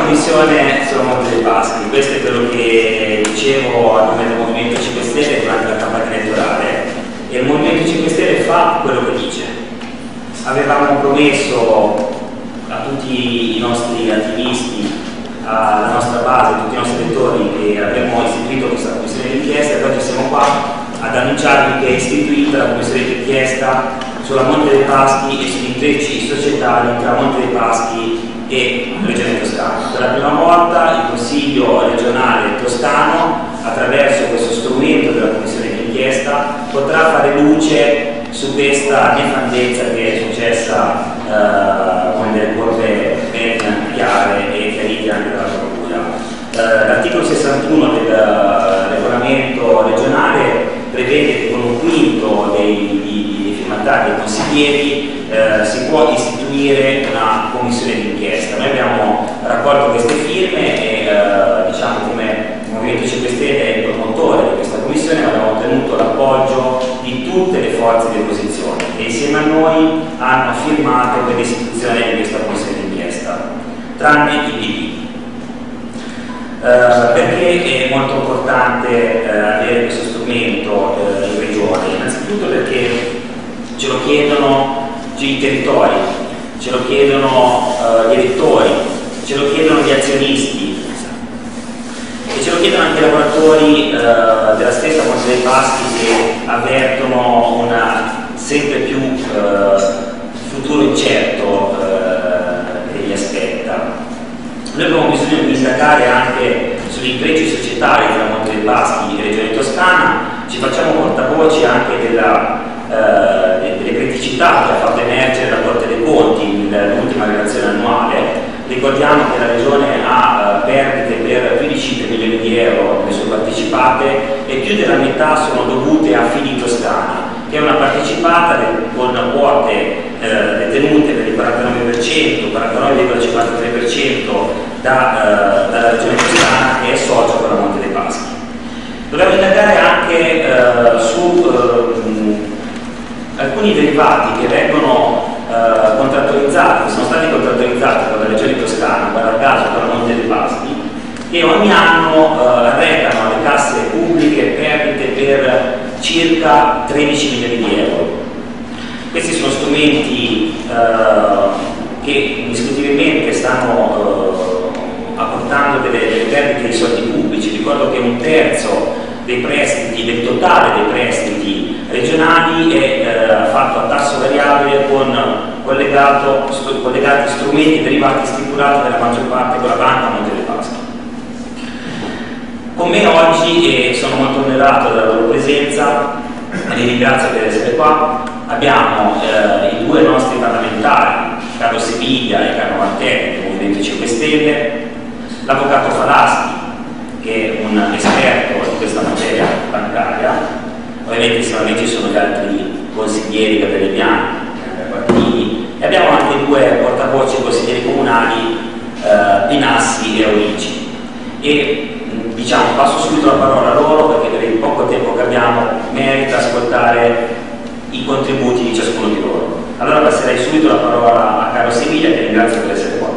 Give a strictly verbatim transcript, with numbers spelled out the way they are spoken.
commissione sulla Monte dei Paschi. Questo è quello che dicevo a nome del Movimento cinque Stelle durante la campagna elettorale, e il Movimento cinque Stelle fa quello che dice. Avevamo promesso a tutti i nostri attivisti, alla nostra base, a tutti i nostri elettori, che avremmo istituito questa commissione d'inchiesta, e oggi siamo qua ad annunciarvi che è istituita la commissione d'inchiesta sulla Monte dei Paschi e sugli intrecci societali tra Monte dei Paschi e Regione Toscana. Per la prima volta il Consiglio regionale toscano, attraverso questo strumento della commissione d'inchiesta, potrà fare luce su questa nefandezza che è successa eh, con delle cose ben chiare e chiarite anche dalla Procura. Eh, L'articolo sessantuno del regolamento regionale prevede che con un quinto dei, dei firmatari e consiglieri eh, si può istituire una commissione d'inchiesta. Noi abbiamo raccolto queste firme e eh, diciamo, come Movimento cinque Stelle è il promotore di questa commissione, abbiamo ottenuto l'appoggio di tutte le forze di opposizione che insieme a noi hanno firmato per l'istituzione di questa commissione d'inchiesta, tranne il P D. Uh, perché è molto importante uh, avere questo strumento uh, in regione? Innanzitutto perché ce lo chiedono i territori, ce lo chiedono uh, gli elettori, ce lo chiedono gli azionisti e ce lo chiedono anche i lavoratori uh, della stessa Monte dei Paschi, che avvertono una sempre più uh, futuro incerto uh, che li aspetta. Noi abbiamo bisogno di indagare anche sugli intrecci societari tra Monte dei Paschi e Regione Toscana, ci facciamo portavoce anche della, eh, delle criticità che ha fatto emergere la Corte dei Conti nell'ultima relazione annuale. Ricordiamo che la Regione ha eh, perdite per più di cinque milioni di euro nelle sue partecipate, e più della metà sono dovute a Fidi Toscana, che è una partecipata con quote eh, detenute per il quarantanove per cento, quarantanove virgola cinquantatré per cento da, eh, dalla Regione Toscana, che è socio con la Monte dei Paschi. Dobbiamo indagare anche eh, su eh, mh, alcuni derivati che vengono eh, contrattualizzati, che sono stati contrattualizzati con la Regione Toscana, guarda caso con la Monte dei Paschi, che ogni anno eh, recano alle casse pubbliche perdite per circa tredici milioni di euro. Questi sono strumenti eh, che indiscutibilmente stanno eh, apportando delle, delle perdite di soldi pubblici. Ricordo che un terzo dei prestiti, del totale dei prestiti regionali è eh, fatto a tasso variabile con collegato, stu, collegati strumenti derivati stipulati nella maggior parte con la Banca Monte dei Paschi. Con me oggi, e sono molto onerato della loro presenza, li ringrazio per essere qua, abbiamo eh, i due nostri parlamentari, Carlo Seviglia e Carlo Martelli del Movimento cinque Stelle, l'avvocato Falaschi, che è un esperto di questa materia bancaria, ovviamente sicuramente ci sono gli altri consiglieri capelliani, partiti, e abbiamo anche due portavoce consiglieri comunali, eh, Binassi e Aurici. E diciamo, passo subito la parola a loro, perché per il poco tempo che abbiamo merita ascoltare i contributi di ciascuno di loro. Allora passerei subito la parola a Carlo Seviglia, che ringrazio per essere qua.